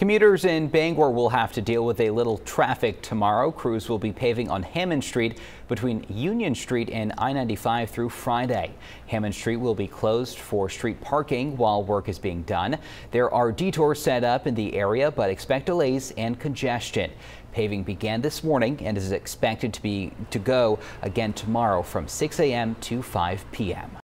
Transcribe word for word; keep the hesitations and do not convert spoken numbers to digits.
Commuters in Bangor will have to deal with a little traffic tomorrow. Crews will be paving on Hammond Street between Union Street and I ninety-five through Friday. Hammond Street will be closed for street parking while work is being done. There are detours set up in the area, but expect delays and congestion. Paving began this morning and is expected to be to go again tomorrow from six A M to five P M